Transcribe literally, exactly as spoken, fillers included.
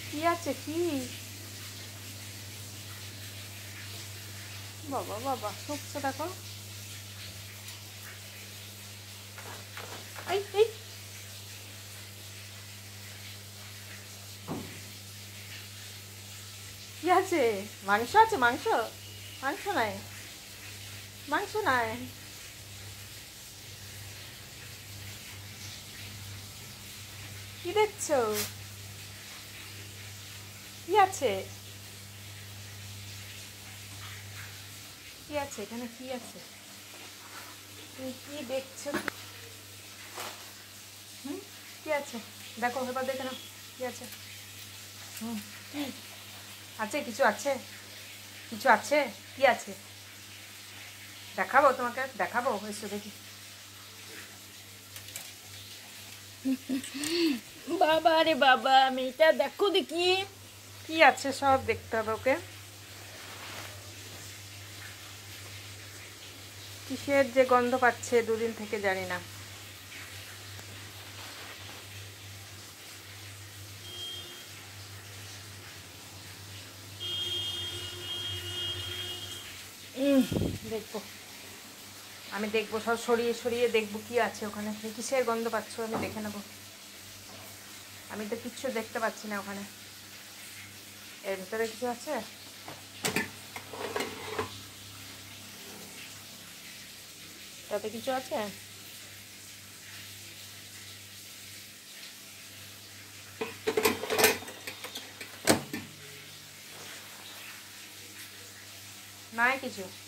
কি আছে কি? বাবা বাবা শুকছে দেখো। এই এই কি আছে? মাংস আছে? মাংস মাংস নাই, মাংস নাই। কি দেখছো? কি আছে? কি আছে এখানে? কি আছে? তুমি কি দেখছো? হুম, কি আছে দেখো, এবার দেখে নাও কি আছে। হুম, কি আছে? কিছু আছে? কিছু আছে? কি আছে? দেখাবো তোমাকে, দেখাবো, এসো দেখি। বাবা রে বাবা, মেয়েটা দেখো দেখি কি আছে, সব দেখতে হবে ওকে। কিসের যে গন্ধ পাচ্ছে দুদিন থেকে জানি না। দেখবো, আমি দেখবো, সব সরিয়ে সরিয়ে দেখবো কি আছে ওখানে। কিসের গন্ধ পাচ্ছ আমি দেখে নেবো। আমি তো কিচ্ছু দেখতে পাচ্ছি না ওখানে। এর ভিতরে কিছু আছে? তাতে কিছু আছে? নাই কিছু।